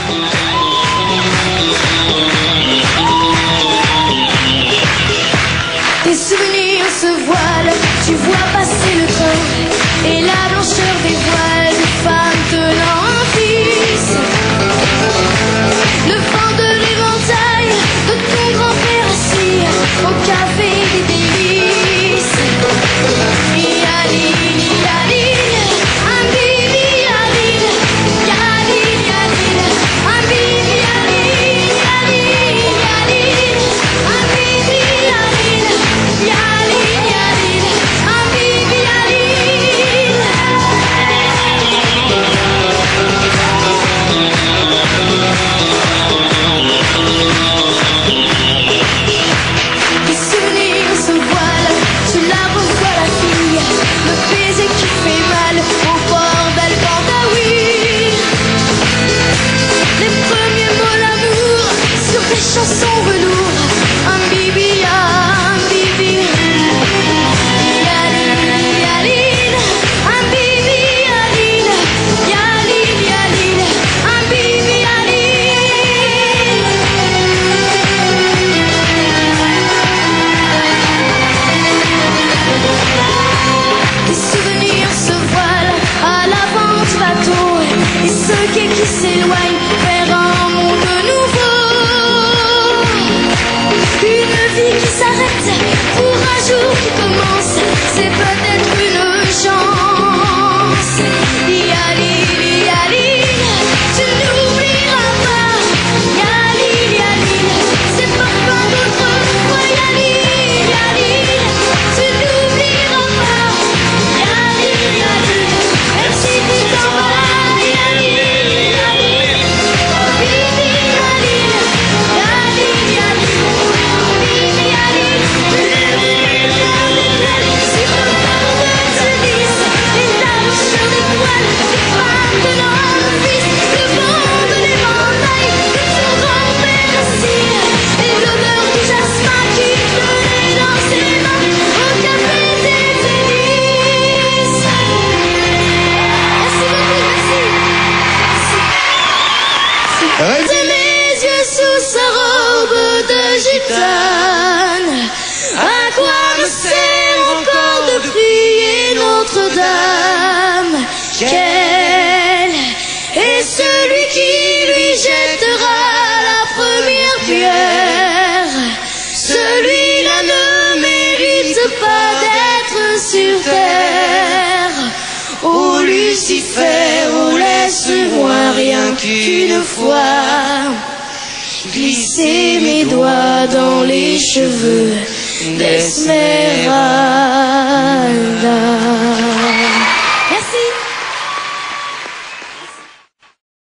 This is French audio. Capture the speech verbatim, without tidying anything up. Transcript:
Tes souvenirs se voilent, tu vois passer le temps et la blancheur des voiles de femmes tenant un fils. Le vent de l'éventail de ton grand-père assis au café des délices. Yaline, yaline, un bibi yaline, yaline, yaline, un bibi yaline, yaline, yaline, un bibi yaline, yaline, yaline, un bibi yaline. Les souvenirs se voilent, tu la revois la fille, le baiser qui fait mal au port d'Al-Bandaoui. Les premiers mots d'amour sur des chansons velours, un bibi, un bibi. Yaline, yaline, un bibi yaline, yaline, yaline, un bibi yaline. Les souvenirs se voilent à l'avant du bateau et ce quai qui s'éloigne vers un monde nouveau. Une vie qui s'arrête pour un jour qui commence, c'est peut-être une chance. Yaline, yaline, tu n'oublieras pas. Yaline, yaline, c'est pas plein d'autres fois. Yaline, yaline, tu n'oublieras pas. Yaline, yaline, même si tu t'en vas. Yaline, yaline, bibi yaline, yaline, yaline, bibi yaline, tu n'oublieras pas. Sur le port de Tunis, et la blancheur des voiles de femmes tenant un fils, le vent de l'éventail de ton grand-père assis, et l'odeur du jasmin qui fleurait dans ses mains au café des délices. Merci beaucoup, merci. Merci. Et mes yeux sous sa robe de gitane, à quoi me sert encore de prier Notre-Dame? Quel est celui qui lui jettera la première pierre? Celui-là ne mérite pas d'être sur terre. Ô Lucifer, oh laisse-moi rien qu'une fois glisser mes doigts dans les cheveux d'Esmeralda.